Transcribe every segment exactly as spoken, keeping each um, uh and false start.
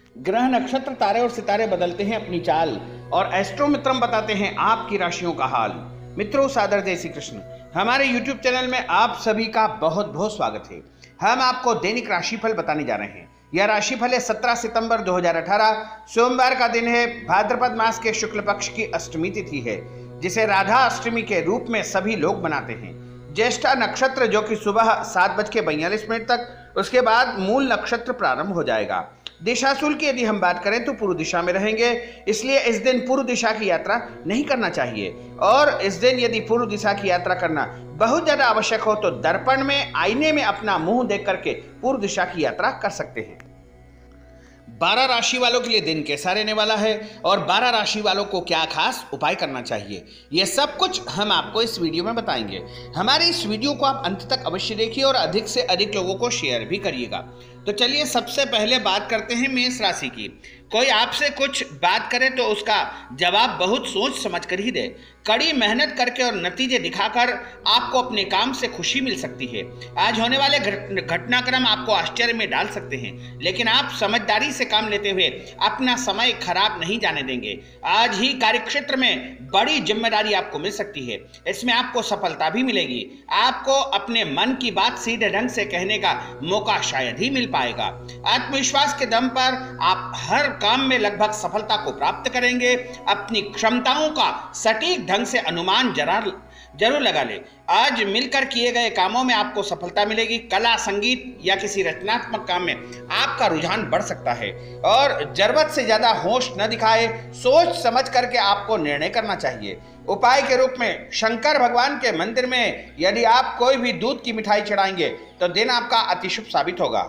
ग्रह नक्षत्र तारे और सितारे बदलते हैं अपनी चाल और एस्ट्रो मित्रम बताते हैं आपकी राशियों का हाल। मित्रों, सादर जय श्री कृष्ण। हमारे यूट्यूब चैनल में आप सभी का बहुत बहुत स्वागत है। हम आपको दैनिक राशिफल बताने जा रहे हैं। यह राशिफल है सत्रह सितंबर दो हज़ार अठारह, सोमवार का दिन है। भाद्रपद मास के शुक्ल पक्ष की अष्टमी तिथि है, जिसे राधा अष्टमी के रूप में सभी लोग मनाते हैं। ज्येष्ठा नक्षत्र जो कि सुबह सात बज के बयालीस मिनट तक, उसके बाद मूल नक्षत्र प्रारंभ हो जाएगा। दिशाशूल की यदि हम बात करें तो पूर्व दिशा में रहेंगे, इसलिए इस दिन पूर्व दिशा की यात्रा नहीं करना चाहिए। और इस दिन यदि पूर्व दिशा की यात्रा करना बहुत ज्यादा आवश्यक हो तो दर्पण में, आईने में अपना मुंह देख करके पूर्व दिशा की यात्रा कर सकते हैं। बारह राशि वालों के लिए दिन कैसा रहने वाला है और बारह राशि वालों को क्या खास उपाय करना चाहिए, यह सब कुछ हम आपको इस वीडियो में बताएंगे। हमारे इस वीडियो को आप अंत तक अवश्य देखिए और अधिक से अधिक लोगों को शेयर भी करिएगा। तो चलिए सबसे पहले बात करते हैं मेष राशि की। कोई आपसे कुछ बात करे तो उसका जवाब बहुत सोच समझ कर ही दे। कड़ी मेहनत करके और नतीजे दिखाकर आपको अपने काम से खुशी मिल सकती है। आज होने वाले घटनाक्रम आपको आश्चर्य में डाल सकते हैं, लेकिन आप समझदारी से काम लेते हुए अपना समय खराब नहीं जाने देंगे। आज ही कार्यक्षेत्र में बड़ी जिम्मेदारी आपको मिल सकती है, इसमें आपको सफलता भी मिलेगी। आपको अपने मन की बात सीधे ढंग से कहने का मौका शायद ही मिल पाएगा। आत्मविश्वास के दम पर आप हर काम में लगभग सफलता को प्राप्त करेंगे। अपनी क्षमताओं का सटीक ढंग से अनुमान जरूर जरूर लगा ले। आज मिलकर किए गए कामों में आपको सफलता मिलेगी। कला, संगीत या किसी रचनात्मक काम में आपका रुझान बढ़ सकता है और जरूरत से ज्यादा होश न दिखाए, सोच समझ करके आपको निर्णय करना चाहिए। उपाय के रूप में शंकर भगवान के मंदिर में यदि आप कोई भी दूध की मिठाई चढ़ाएंगे तो दिन आपका अति शुभ साबित होगा।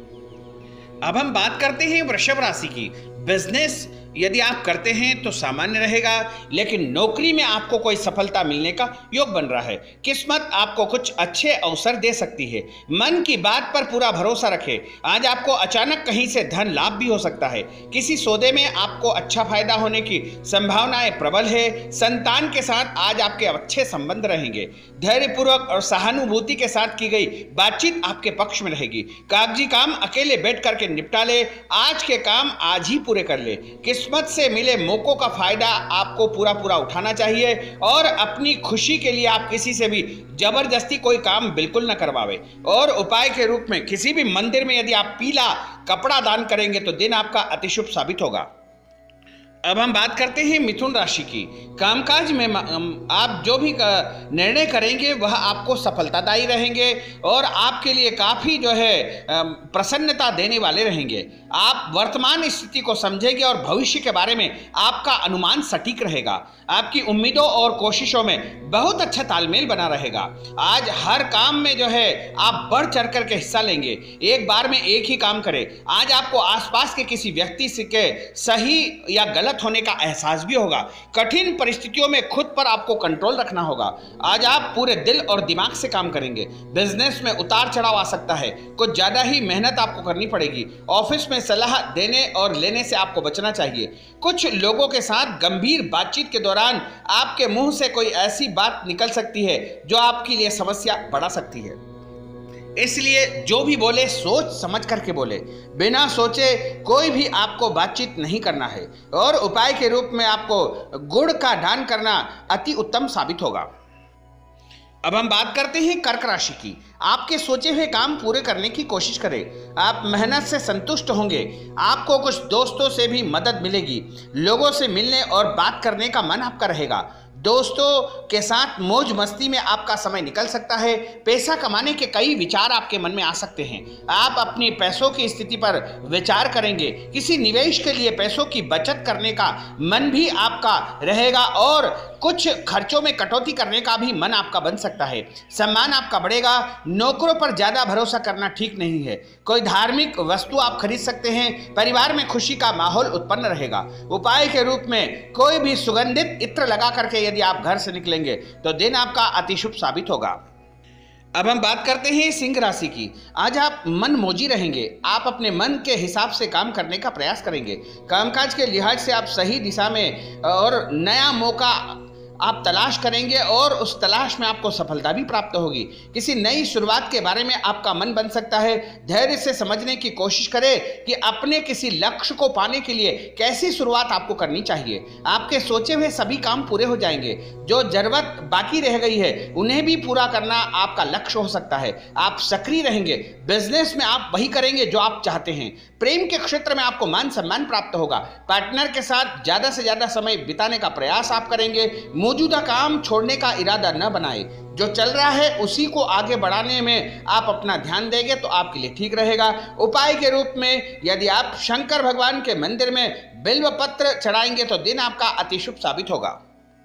अब हम बात करते हैं वृषभ राशि की। बिजनेस यदि आप करते हैं तो सामान्य रहेगा, लेकिन नौकरी में आपको कोई सफलता मिलने का योग बन रहा है। किस्मत आपको कुछ अच्छे अवसर दे सकती है। मन की बात पर पूरा भरोसा रखें। आज आपको अचानक कहीं से धन लाभ भी हो सकता है। किसी सौदे में आपको अच्छा फायदा होने की संभावनाएं प्रबल है। संतान के साथ आज आपके अच्छे संबंध रहेंगे। धैर्यपूर्वक और सहानुभूति के साथ की गई बातचीत आपके पक्ष में रहेगी। कागजी काम अकेले बैठ करके निपटा ले। आज के काम आज ही पूरे कर ले। किस्मत से मिले मौकों का फायदा आपको पूरा पूरा उठाना चाहिए और अपनी खुशी के लिए आप किसी से भी जबरदस्ती कोई काम बिल्कुल न करवावे। और उपाय के रूप में किसी भी मंदिर में यदि आप पीला कपड़ा दान करेंगे तो दिन आपका अति शुभ साबित होगा। अब हम बात करते हैं मिथुन राशि की। कामकाज में आप जो भी निर्णय करेंगे वह आपको सफलतादायी रहेंगे और आपके लिए काफ़ी जो है प्रसन्नता देने वाले रहेंगे। आप वर्तमान स्थिति को समझेंगे और भविष्य के बारे में आपका अनुमान सटीक रहेगा। आपकी उम्मीदों और कोशिशों में बहुत अच्छा तालमेल बना रहेगा। आज हर काम में जो है आप बढ़ चढ़ करके हिस्सा लेंगे। एक बार में एक ही काम करें। आज आपको आसपास के किसी व्यक्ति से के सही या गलत होने का एहसास भी होगा। कठिन परिस्थितियों में खुद पर आपको कंट्रोल रखना होगा। आज आप पूरे दिल और दिमाग से काम करेंगे। बिजनेस में उतार चढ़ाव आ सकता है, कुछ ज्यादा ही मेहनत आपको करनी पड़ेगी। ऑफिस में सलाह देने और लेने से आपको बचना चाहिए। कुछ लोगों के साथ गंभीर बातचीत के दौरान आपके मुंह से कोई ऐसी बात निकल सकती है जो आपके लिए समस्या बढ़ा सकती है, इसलिए जो भी बोले सोच समझ करके बोले। बिना सोचे कोई भी आपको बातचीत नहीं करना है। और उपाय के रूप में आपको गुड़ का दान करना अति उत्तम साबित होगा। अब हम बात करते हैं कर्क राशि की। आपके सोचे हुए काम पूरे करने की कोशिश करें। आप मेहनत से संतुष्ट होंगे। आपको कुछ दोस्तों से भी मदद मिलेगी। लोगों से मिलने और बात करने का मन आपका रहेगा। दोस्तों के साथ मौज मस्ती में आपका समय निकल सकता है। पैसा कमाने के कई विचार आपके मन में आ सकते हैं। आप अपनी पैसों की स्थिति पर विचार करेंगे। किसी निवेश के लिए पैसों की बचत करने का मन भी आपका रहेगा और कुछ खर्चों में कटौती करने का भी मन आपका बन सकता है। सम्मान आपका बढ़ेगा। नौकरों पर ज्यादा भरोसा करना ठीक नहीं है। कोई धार्मिक वस्तु आप खरीद सकते हैं। परिवार में खुशी का माहौल उत्पन्न रहेगा। उपाय के रूप में कोई भी सुगंधित इत्र लगा करके यदि आप घर से निकलेंगे तो दिन आपका अति शुभ साबित होगा। अब हम बात करते हैं सिंह राशि की। आज आप मन मौजी रहेंगे। आप अपने मन के हिसाब से काम करने का प्रयास करेंगे। कामकाज के लिहाज से आप सही दिशा में और नया मौका आप तलाश करेंगे और उस तलाश में आपको सफलता भी प्राप्त होगी। किसी नई शुरुआत के बारे में आपका मन बन सकता है। धैर्य से समझने की कोशिश करें कि अपने किसी लक्ष्य को पाने के लिए कैसी शुरुआत आपको करनी चाहिए। आपके सोचे हुए सभी काम पूरे हो जाएंगे। जो जरूरत बाकी रह गई है उन्हें भी पूरा करना आपका लक्ष्य हो सकता है। आप सक्रिय रहेंगे। बिजनेस में आप वही करेंगे जो आप चाहते हैं। प्रेम के क्षेत्र में आपको मान सम्मान प्राप्त होगा। पार्टनर के साथ ज्यादा से ज्यादा समय बिताने का प्रयास आप करेंगे। मौजूदा काम छोड़ने का इरादा न बनाए। जो चल रहा है उसी को आगे बढ़ाने में आप अपना ध्यान देंगे तो आपके लिए ठीक रहेगा। उपाय के रूप में यदि आप शंकर भगवान के मंदिर में बिल्व पत्र चढ़ाएंगे तो दिन आपका अति शुभ साबित होगा।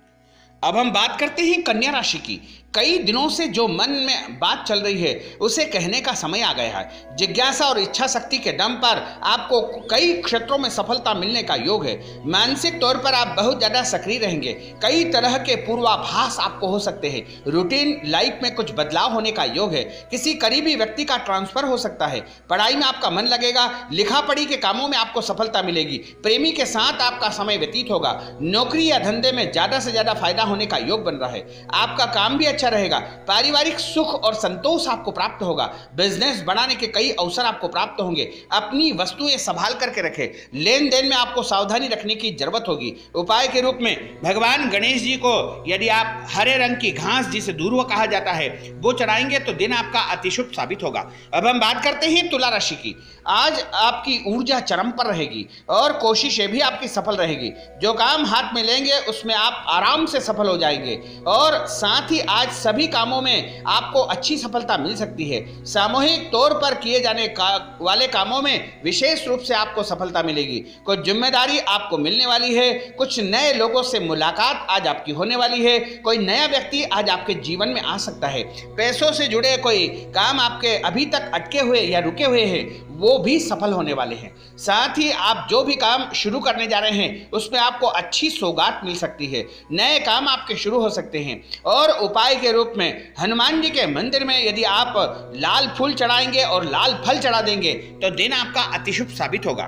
अब हम बात करते हैं कन्या राशि की। कई दिनों से जो मन में बात चल रही है उसे कहने का समय आ गया है। जिज्ञासा और इच्छा शक्ति के दम पर आपको कई क्षेत्रों में सफलता मिलने का योग है। मानसिक तौर पर आप बहुत ज्यादा सक्रिय रहेंगे। कई तरह के पूर्वाभास आपको हो सकते हैं। रूटीन लाइफ में कुछ बदलाव होने का योग है। किसी करीबी व्यक्ति का ट्रांसफर हो सकता है। पढ़ाई में आपका मन लगेगा। लिखा पढ़ी के कामों में आपको सफलता मिलेगी। प्रेमी के साथ आपका समय व्यतीत होगा। नौकरी या धंधे में ज्यादा से ज्यादा फायदा होने का योग बन रहा है। आपका काम भी अच्छा रहेगा। पारिवारिक सुख और संतोष आपको प्राप्त होगा। बिजनेस बढ़ाने के कई अवसर आपको प्राप्त होंगे। अपनी वस्तुएं संभाल करके रखें। लेन देन में आपको सावधानी रखने की जरूरत होगी। उपाय के रूप में भगवान गणेश जी को यदि आप हरे रंग की घास जिसे दूर्वा कहा जाता है वो चढ़ाएंगे तो दिन आपका अति शुभ साबित होगा। अब हम बात करते हैं तुला राशि की। आज आपकी ऊर्जा चरम पर रहेगी और कोशिशें भी आपकी सफल रहेगी। जो काम हाथ में लेंगे उसमें आप आराम से सफल हो जाएंगे और साथ ही आज सभी कामों में आपको अच्छी सफलता मिल सकती है। सामूहिक तौर पर किए जाने का वाले कामों में विशेष रूप से आपको सफलता मिलेगी। कुछ जिम्मेदारी आपको मिलने वाली है। कुछ नए लोगों से मुलाकात आज आपकी होने वाली है। कोई नया व्यक्ति आज आपके जीवन में आ सकता है। पैसों से जुड़े कोई काम आपके अभी तक अटके हुए या रुके हुए हैं वो भी सफल होने वाले हैं। साथ ही आप जो भी काम शुरू करने जा रहे हैं उसमें आपको अच्छी सौगात मिल सकती है। नए काम आपके शुरू हो सकते हैं। और उपाय के रूप में हनुमान जी के मंदिर में यदि आप लाल फूल चढ़ाएंगे और लाल फल चढ़ा देंगे तो दिन आपका अति शुभ साबित होगा।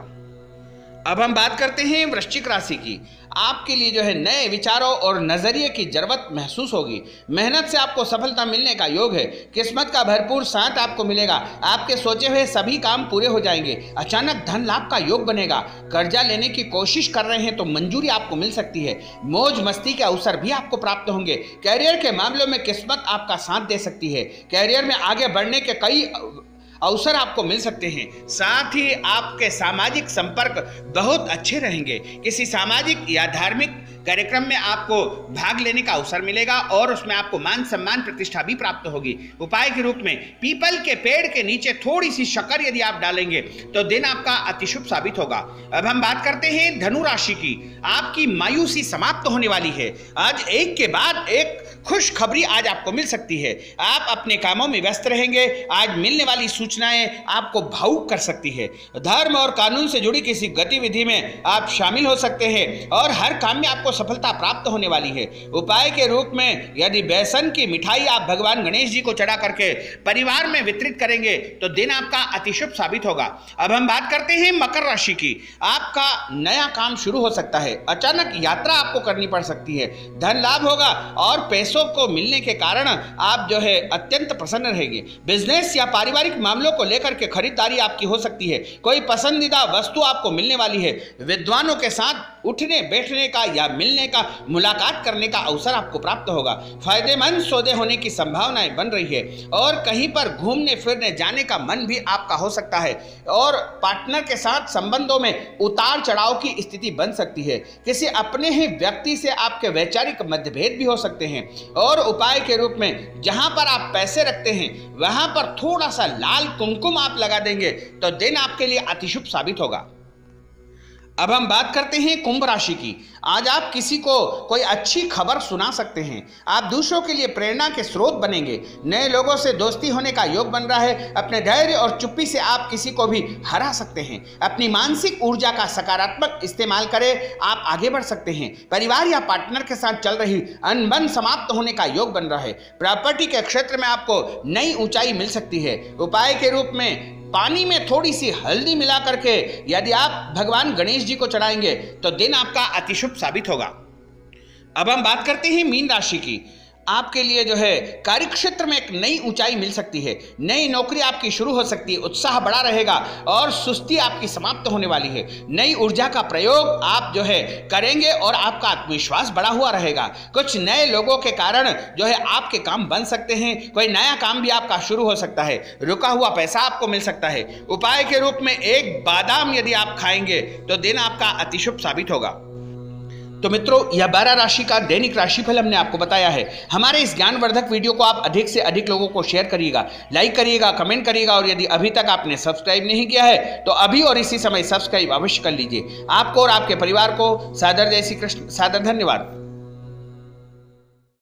अब हम बात करते हैं वृश्चिक राशि की। आपके लिए जो है नए विचारों और नजरिए की जरूरत महसूस होगी। मेहनत से आपको सफलता मिलने का योग है। किस्मत का भरपूर साथ आपको मिलेगा। आपके सोचे हुए सभी काम पूरे हो जाएंगे। अचानक धन लाभ का योग बनेगा। कर्जा लेने की कोशिश कर रहे हैं तो मंजूरी आपको मिल सकती है। मौज मस्ती के अवसर भी आपको प्राप्त होंगे। कैरियर के मामलों में किस्मत आपका साथ दे सकती है। कैरियर में आगे बढ़ने के कई अवसर आपको मिल सकते हैं। साथ ही आपके सामाजिक संपर्क बहुत अच्छे रहेंगे। किसी सामाजिक या धार्मिक कार्यक्रम में आपको भाग लेने का अवसर मिलेगा और उसमें आपको मान सम्मान प्रतिष्ठा भी प्राप्त होगी। उपाय के रूप में पीपल के पेड़ के नीचे थोड़ी सी शक्कर यदि आप डालेंगे तो दिन आपका अति शुभ साबित होगा। अब हम बात करते हैं धनु राशि की। आपकी मायूसी समाप्त होने वाली है। आज एक के बाद एक खुशखबरी आज आपको मिल सकती है। आप अपने कामों में व्यस्त रहेंगे। आज मिलने वाली सूचनाएं आपको भावुक कर सकती है। धर्म और कानून से जुड़ी किसी गतिविधि में आप शामिल हो सकते हैं और हर काम में आपको सफलता प्राप्त होने वाली है। उपाय के रूप में यदि बेसन की मिठाई आप भगवान गणेश जी को चढ़ा करके परिवार में वितरित करेंगे तो दिन आपका अति शुभ साबित होगा। अब हम बात करते हैं मकर राशि की। आपका नया काम शुरू हो सकता है। अचानक यात्रा आपको करनी पड़ सकती है। धन लाभ होगा और पैसों को मिलने के कारण आप जो है अत्यंत प्रसन्न रहेंगे। बिजनेस या पारिवारिक मामलों को लेकर के खरीदारी आपकी हो सकती है। कोई पसंदीदा वस्तु आपको मिलने वाली है। विद्वानों के साथ उठने बैठने का या मिलने का मुलाकात करने का अवसर आपको प्राप्त होगा। फायदेमंद सौदे होने की संभावनाएं बन रही है और कहीं पर घूमने फिरने जाने का मन भी आपका हो सकता है और पार्टनर के साथ संबंधों में उतार चढ़ाव की स्थिति बन सकती है। किसी अपने ही व्यक्ति से आपके वैचारिक मतभेद भी हो सकते हैं। और उपाय के रूप में जहां पर आप पैसे रखते हैं वहां पर थोड़ा सा लाल कुमकुम आप लगा देंगे तो दिन आपके लिए अति शुभ साबित होगा। अब हम बात करते हैं कुंभ राशि की। आज आप किसी को कोई अच्छी खबर सुना सकते हैं। आप दूसरों के लिए प्रेरणा के स्रोत बनेंगे। नए लोगों से दोस्ती होने का योग बन रहा है। अपने धैर्य और चुप्पी से आप किसी को भी हरा सकते हैं। अपनी मानसिक ऊर्जा का सकारात्मक इस्तेमाल करें, आप आगे बढ़ सकते हैं। परिवार या पार्टनर के साथ चल रही अनबन समाप्त होने का योग बन रहा है। प्रॉपर्टी के क्षेत्र में आपको नई ऊंचाई मिल सकती है। उपाय के रूप में पानी में थोड़ी सी हल्दी मिला करके यदि आप भगवान गणेश जी को चढ़ाएंगे तो दिन आपका अति शुभ साबित होगा। अब हम बात करते हैं मीन राशि की। आपके लिए जो है कार्य क्षेत्र में एक नई ऊंचाई मिल सकती है, नई नौकरी आपकी शुरू हो सकती है, उत्साह बड़ा रहेगा और सुस्ती आपकी समाप्त होने वाली है। नई ऊर्जा का प्रयोग आप जो है करेंगे और आपका आत्मविश्वास बढ़ा हुआ रहेगा। कुछ नए लोगों के कारण जो है आपके काम बन सकते हैं, कोई नया काम भी आपका शुरू हो सकता है, रुका हुआ पैसा आपको मिल सकता है। उपाय के रूप में एक बादाम यदि आप खाएंगे तो दिन आपका अतिशुभ साबित होगा। तो मित्रों, यह बारह राशि का दैनिक राशिफल हमने आपको बताया है। हमारे इस ज्ञानवर्धक वीडियो को आप अधिक से अधिक लोगों को शेयर करिएगा, लाइक करिएगा, कमेंट करिएगा और यदि अभी तक आपने सब्सक्राइब नहीं किया है तो अभी और इसी समय सब्सक्राइब अवश्य कर लीजिए। आपको और आपके परिवार को सादर जय श्री कृष्ण, सादर धन्यवाद।